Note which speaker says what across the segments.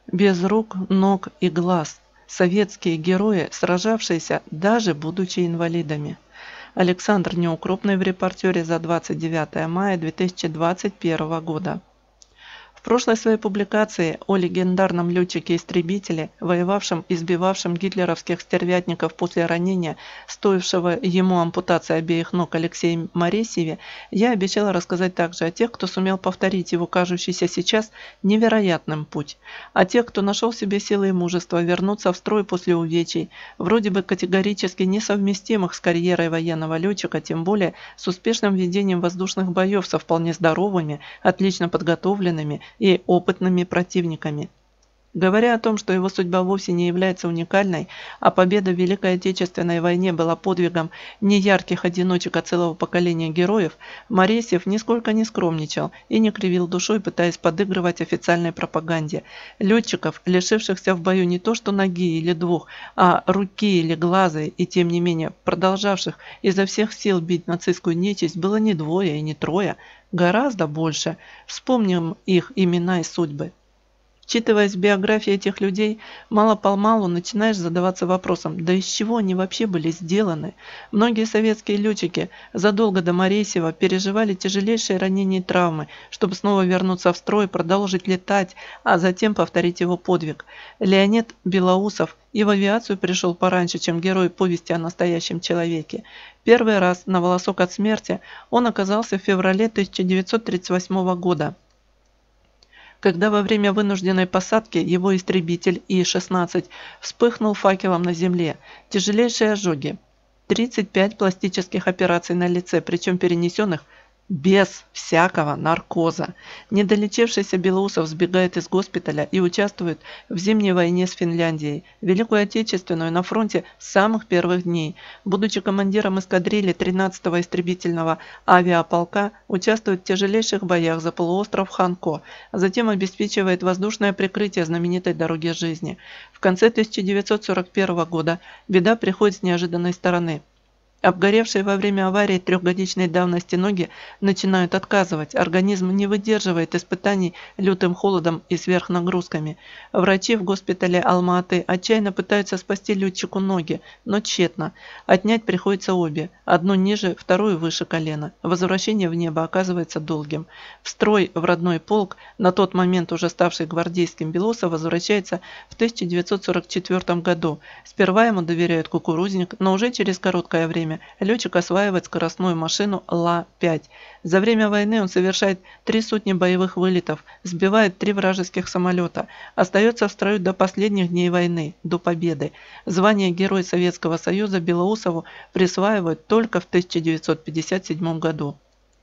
Speaker 1: Без рук, ног и глаз. Советские герои, сражавшиеся даже будучи инвалидами. Александр Неукрупный в репортере за 29 мая 2021 года. В прошлой своей публикации о легендарном летчике-истребителе, воевавшем и сбивавшем гитлеровских стервятников после ранения, стоившего ему ампутации обеих ног Алексее Моресьеве, я обещала рассказать также о тех, кто сумел повторить его кажущийся сейчас невероятным путь, о тех, кто нашел в себе силы и мужество вернуться в строй после увечий, вроде бы категорически несовместимых с карьерой военного летчика, тем более с успешным ведением воздушных боев со вполне здоровыми, отлично подготовленными и опытными противниками. Говоря о том, что его судьба вовсе не является уникальной, а победа в Великой Отечественной войне была подвигом не ярких одиночек, а целого поколения героев, Моресьев нисколько не скромничал и не кривил душой, пытаясь подыгрывать официальной пропаганде. Летчиков, лишившихся в бою не то что ноги или двух, а руки или глаза, и тем не менее продолжавших изо всех сил бить нацистскую нечисть, было не двое и не трое, гораздо больше. Вспомним их имена и судьбы. Вчитываясь в биографии этих людей, мало-помалу начинаешь задаваться вопросом, да из чего они вообще были сделаны. Многие советские летчики задолго до Моресьева переживали тяжелейшие ранения и травмы, чтобы снова вернуться в строй, продолжить летать, а затем повторить его подвиг. Леонид Белоусов и в авиацию пришел пораньше, чем герой повести о настоящем человеке. Первый раз на волосок от смерти он оказался в феврале 1938 года, когда во время вынужденной посадки его истребитель И-16 вспыхнул факелом на земле. Тяжелейшие ожоги, 35 пластических операций на лице, причем перенесенных без всякого наркоза. Недолечившийся Белоусов сбегает из госпиталя и участвует в зимней войне с Финляндией, Великую Отечественную на фронте с самых первых дней. Будучи командиром эскадрильи 13-го истребительного авиаполка, участвует в тяжелейших боях за полуостров Ханко, а затем обеспечивает воздушное прикрытие знаменитой дороги жизни. В конце 1941 года беда приходит с неожиданной стороны. Обгоревшие во время аварии трехгодичной давности ноги начинают отказывать, организм не выдерживает испытаний лютым холодом и сверхнагрузками. Врачи в госпитале Алма-Аты отчаянно пытаются спасти летчику ноги, но тщетно. Отнять приходится обе, одну ниже, вторую выше колена. Возвращение в небо оказывается долгим. В строй в родной полк, на тот момент уже ставший гвардейским, Белоусов возвращается в 1944 году. Сперва ему доверяют кукурузник, но уже через короткое время летчик осваивает скоростную машину Ла-5. За время войны он совершает 3 сотни боевых вылетов, сбивает 3 вражеских самолета, остается в строю до последних дней войны, до победы. Звание Герой Советского Союза Белоусову присваивают только в 1957 году.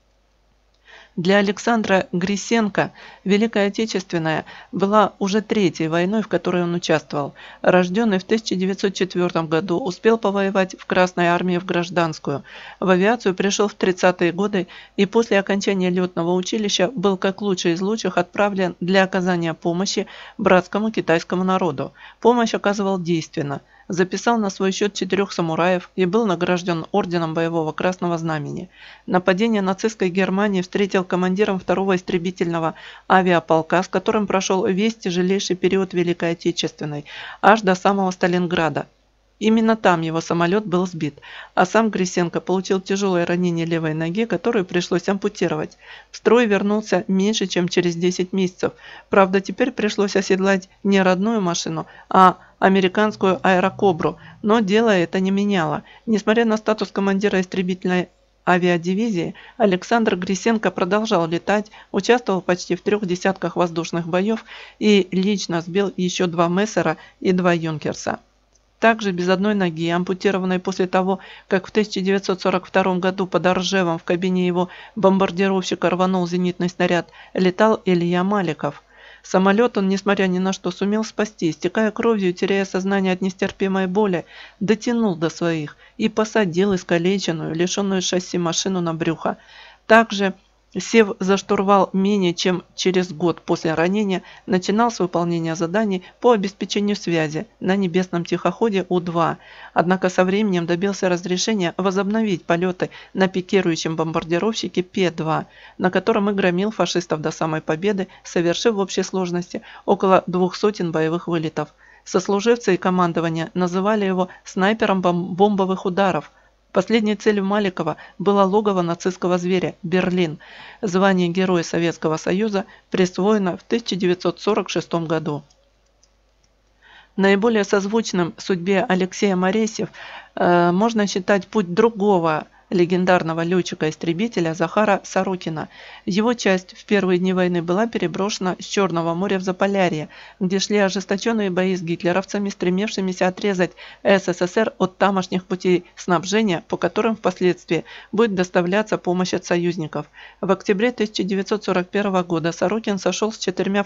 Speaker 1: Для Александра Грисенко Великая Отечественная была уже 3-й войной, в которой он участвовал. Рожденный в 1904 году, успел повоевать в Красной армии в гражданскую. В авиацию пришел в 30-е годы и после окончания летного училища был как лучший из лучших отправлен для оказания помощи братскому китайскому народу. Помощь оказывал действенно. Записал на свой счет 4 самураев и был награжден орденом Боевого Красного Знамени. Нападение нацистской Германии встретил командиром 2-го истребительного авиаполка, с которым прошел весь тяжелейший период Великой Отечественной, аж до самого Сталинграда. Именно там его самолет был сбит, а сам Грисенко получил тяжелое ранение левой ноги, которую пришлось ампутировать. В строй вернулся меньше, чем через 10 месяцев. Правда, теперь пришлось оседлать не родную машину, а американскую аэрокобру, но дело это не меняло. Несмотря на статус командира истребительной авиадивизии, Александр Грисенко продолжал летать, участвовал почти в 3 десятках воздушных боев и лично сбил еще 2 Мессера и 2 Юнкерса. Также без одной ноги, ампутированной после того, как в 1942 году под Ржевом в кабине его бомбардировщика рванул зенитный снаряд, летал Илья Маликов. Самолет он, несмотря ни на что, сумел спасти, истекая кровью и теряя сознание от нестерпимой боли, дотянул до своих и посадил искалеченную, лишенную шасси машину на брюхо. Также Сев за штурвал менее чем через год после ранения, начинал с выполнения заданий по обеспечению связи на небесном тихоходе У-2, однако со временем добился разрешения возобновить полеты на пикирующем бомбардировщике П-2, на котором и громил фашистов до самой победы, совершив в общей сложности около 200 боевых вылетов. Сослуживцы и командование называли его снайпером бомбовых ударов. Последней целью Маликова было логово нацистского зверя «Берлин». Звание Героя Советского Союза присвоено в 1946 году. Наиболее созвучным судьбе Алексея Моресьев можно считать путь другого легендарного летчика-истребителя Захара Сорокина. Его часть в первые дни войны была переброшена с Черного моря в Заполярье, где шли ожесточенные бои с гитлеровцами, стремившимися отрезать СССР от тамошних путей снабжения, по которым впоследствии будет доставляться помощь от союзников. В октябре 1941 года Сорокин сошелся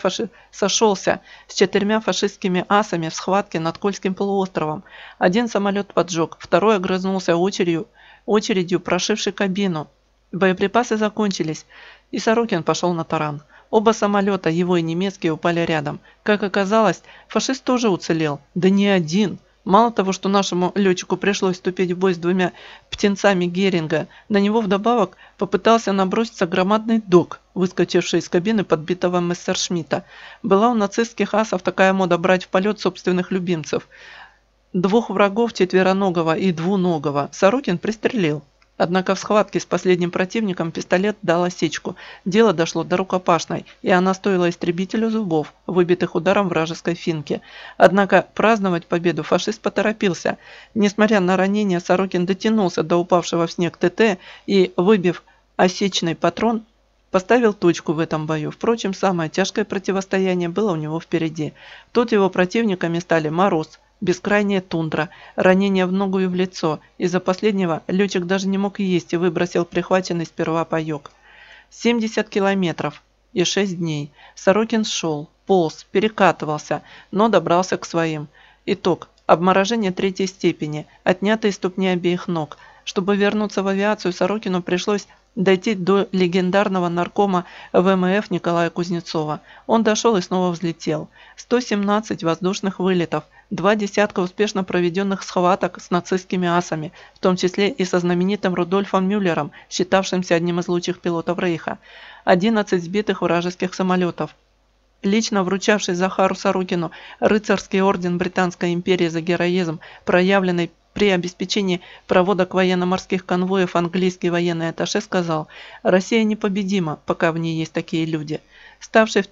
Speaker 1: с четырьмя фашистскими асами в схватке над Кольским полуостровом. Один самолет поджег, второй огрызнулся очередью, прошившей кабину. Боеприпасы закончились, и Сорокин пошел на таран. Оба самолета, его и немецкие, упали рядом. Как оказалось, фашист тоже уцелел. Да не один. Мало того, что нашему летчику пришлось вступить в бой с двумя птенцами Геринга, на него вдобавок попытался наброситься громадный дог, выскочивший из кабины подбитого мессершмитта. Была у нацистских асов такая мода брать в полет собственных любимцев. Двух врагов, четвероногого и двуногого, Сорокин пристрелил. Однако в схватке с последним противником пистолет дал осечку. Дело дошло до рукопашной, и она стоила истребителю зубов, выбитых ударом вражеской финки. Однако праздновать победу фашист поторопился. Несмотря на ранение, Сорокин дотянулся до упавшего в снег ТТ и, выбив осечный патрон, поставил точку в этом бою. Впрочем, самое тяжкое противостояние было у него впереди. Тут его противниками стали Мороз, бескрайняя тундра, ранение в ногу и в лицо. Из-за последнего летчик даже не мог есть и выбросил прихваченный сперва паёк. 70 километров и 6 дней. Сорокин шел, полз, перекатывался, но добрался к своим. Итог. Обморожение 3-й степени, отнятые ступни обеих ног. Чтобы вернуться в авиацию, Сорокину пришлось дойти до легендарного наркома ВМФ Николая Кузнецова. Он дошел и снова взлетел. 117 воздушных вылетов, 2 десятка успешно проведенных схваток с нацистскими асами, в том числе и со знаменитым Рудольфом Мюллером, считавшимся одним из лучших пилотов Рейха, 11 сбитых вражеских самолетов. Лично вручавший Захару Сорокину рыцарский орден Британской империи за героизм, проявленный при обеспечении проводок военно-морских конвоев, английский военный атташе сказал: «Россия непобедима, пока в ней есть такие люди». Ставший в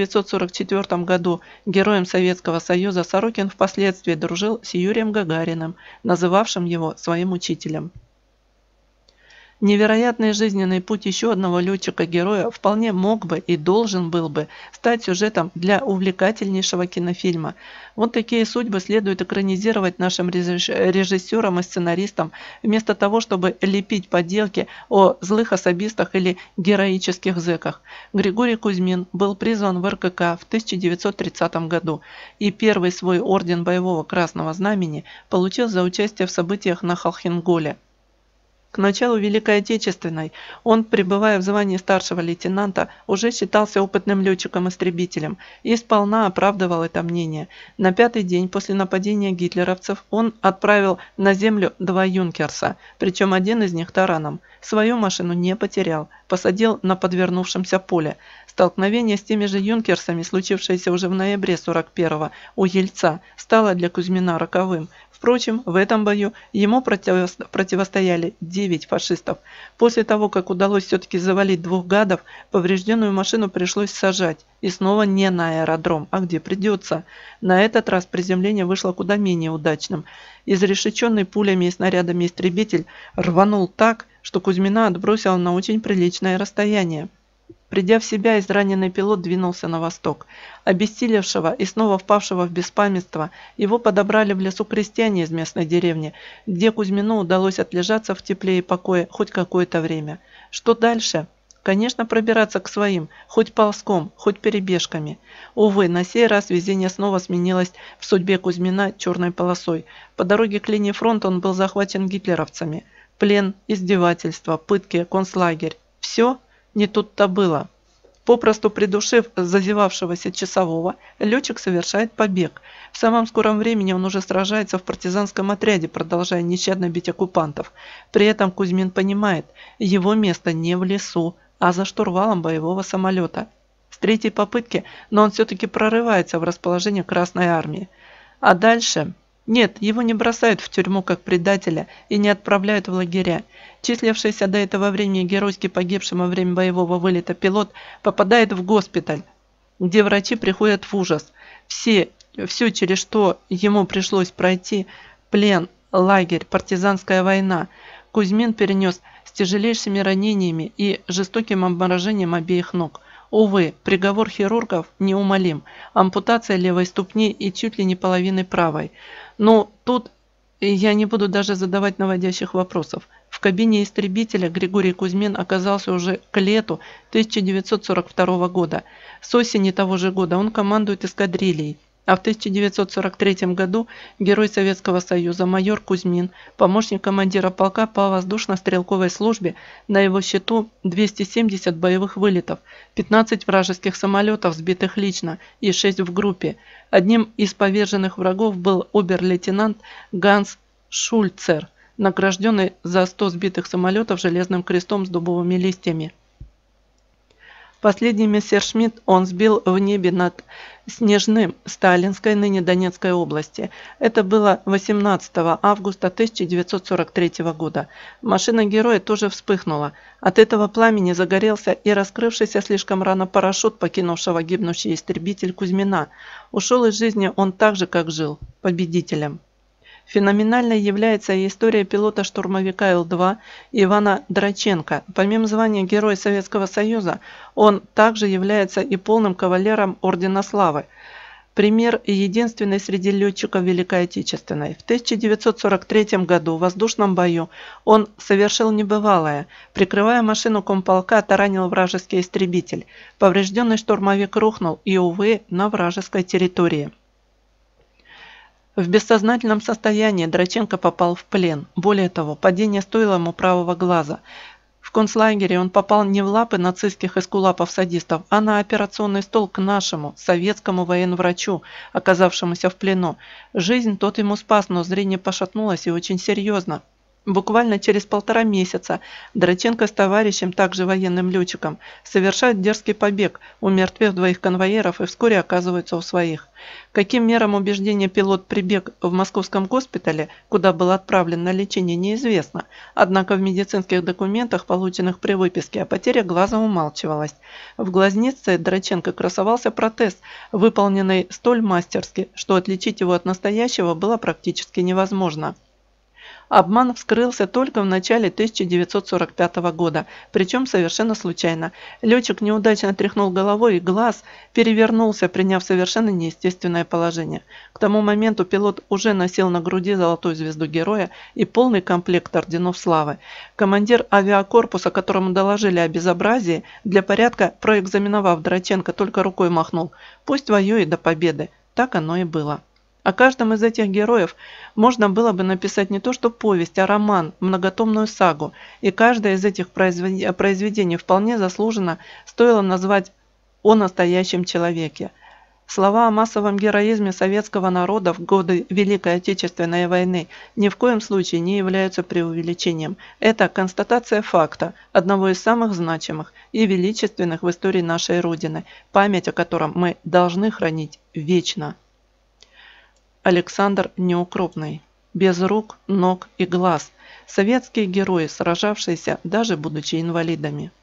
Speaker 1: 1944 году Героем Советского Союза, Сорокин впоследствии дружил с Юрием Гагариным, называвшим его своим учителем. Невероятный жизненный путь еще одного летчика-героя вполне мог бы и должен был бы стать сюжетом для увлекательнейшего кинофильма. Вот такие судьбы следует экранизировать нашим режиссерам и сценаристам, вместо того, чтобы лепить поделки о злых особистах или героических зэках. Григорий Кузьмин был призван в РКК в 1930 году и первый свой орден Боевого Красного Знамени получил за участие в событиях на Холхенголе. К началу Великой Отечественной он, пребывая в звании старшего лейтенанта, уже считался опытным летчиком-истребителем и сполна оправдывал это мнение. На 5-й день после нападения гитлеровцев он отправил на землю 2 юнкерса, причем один из них тараном. Свою машину не потерял, посадил на подвернувшемся поле. Столкновение с теми же юнкерсами, случившееся уже в ноябре 41-го у Ельца, стало для Кузьмина роковым. Впрочем, в этом бою ему противостояли 9 фашистов. После того, как удалось все-таки завалить 2 гадов, поврежденную машину пришлось сажать. И снова не на аэродром, а где придется. На этот раз приземление вышло куда менее удачным. Изрешеченный пулями и снарядами истребитель рванул так, что Кузьмина отбросил на очень приличное расстояние. Придя в себя, израненный пилот двинулся на восток. Обессилевшего и снова впавшего в беспамятство, его подобрали в лесу крестьяне из местной деревни, где Кузьмину удалось отлежаться в тепле и покое хоть какое-то время. Что дальше? Конечно, пробираться к своим, хоть ползком, хоть перебежками. Увы, на сей раз везение снова сменилось в судьбе Кузьмина черной полосой. По дороге к линии фронта он был захвачен гитлеровцами. Плен, издевательства, пытки, концлагерь. Все? Не тут-то было. Попросту придушив зазевавшегося часового, летчик совершает побег. В самом скором времени он уже сражается в партизанском отряде, продолжая нещадно бить оккупантов. При этом Кузьмин понимает, его место не в лесу, а за штурвалом боевого самолета. С третьей попытки, но он все-таки прорывается в расположение Красной Армии. А дальше... Нет, его не бросают в тюрьму как предателя и не отправляют в лагеря. Числившийся до этого времени геройски погибшим во время боевого вылета пилот попадает в госпиталь, где врачи приходят в ужас. Все, через что ему пришлось пройти, плен, лагерь, партизанская война, Кузьмин перенес с тяжелейшими ранениями и жестоким обморожением обеих ног. Увы, приговор хирургов неумолим. Ампутация левой ступни и чуть ли не половины правой. Но тут я не буду даже задавать наводящих вопросов. В кабине истребителя Григорий Кузьмин оказался уже к лету 1942 года. С осени того же года он командует эскадрильей. А в 1943 году Герой Советского Союза майор Кузьмин, помощник командира полка по воздушно-стрелковой службе, на его счету 270 боевых вылетов, 15 вражеских самолетов, сбитых лично, и 6 в группе. Одним из поверженных врагов был обер-лейтенант Ганс Шульцер, награжденный за 100 сбитых самолетов железным крестом с дубовыми листьями. Последний мессершмитт он сбил в небе над Снежным, Сталинской, ныне Донецкой области. Это было 18 августа 1943 года. Машина героя тоже вспыхнула. От этого пламени загорелся и раскрывшийся слишком рано парашют покинувшего гибнущий истребитель Кузьмина. Ушел из жизни он так же, как жил, победителем. Феноменальной является и история пилота-штурмовика Ил-2 Ивана Драченко. Помимо звания Героя Советского Союза, он также является и полным кавалером Ордена Славы. Пример и единственный среди летчиков Великой Отечественной. В 1943 году в воздушном бою он совершил небывалое. Прикрывая машину комполка, таранил вражеский истребитель. Поврежденный штурмовик рухнул и, увы, на вражеской территории. В бессознательном состоянии Драченко попал в плен. Более того, падение стоило ему правого глаза. В концлагере он попал не в лапы нацистских эскулапов-садистов, а на операционный стол к нашему, советскому военврачу, оказавшемуся в плену. Жизнь тот ему спас, но зрение пошатнулось и очень серьезно. Буквально через 1,5 месяца Драченко с товарищем, также военным летчиком, совершают дерзкий побег, умертвев 2 конвоиров и вскоре оказываются у своих. Каким мерам убеждения пилот прибег в московском госпитале, куда был отправлен на лечение, неизвестно. Однако в медицинских документах, полученных при выписке, о потере глаза умалчивалась. В глазнице Драченко красовался протез, выполненный столь мастерски, что отличить его от настоящего было практически невозможно. Обман вскрылся только в начале 1945 года, причем совершенно случайно. Летчик неудачно тряхнул головой, и глаз перевернулся, приняв совершенно неестественное положение. К тому моменту пилот уже носил на груди золотую звезду героя и полный комплект орденов славы. Командир авиакорпуса, которому доложили о безобразии, для порядка, проэкзаменовав Драченко, только рукой махнул: «Пусть воюет до победы». Так оно и было. О каждом из этих героев можно было бы написать не то что повесть, а роман, многотомную сагу, и каждое из этих произведений вполне заслуженно стоило назвать «О настоящем человеке». Слова о массовом героизме советского народа в годы Великой Отечественной войны ни в коем случае не являются преувеличением. Это констатация факта, одного из самых значимых и величественных в истории нашей Родины, память о котором мы должны хранить вечно. Александр Неукропный. Без рук, ног и глаз. Советские герои, сражавшиеся, даже будучи инвалидами.